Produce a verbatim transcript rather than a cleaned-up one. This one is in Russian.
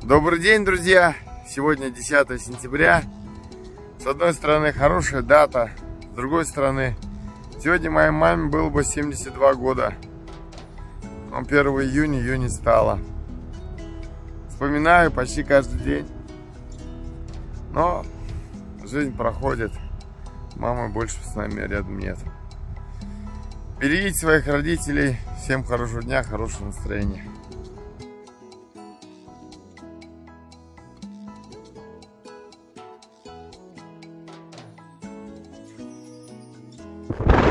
Добрый день, друзья! Сегодня десятое сентября. С одной стороны, хорошая дата, с другой стороны, сегодня моей маме было бы семьдесят два года. Но первого июня ее не стало. Вспоминаю почти каждый день. Но жизнь проходит. Мамы больше с нами рядом нет. Берегите своих родителей. Всем хорошего дня, хорошего настроения. You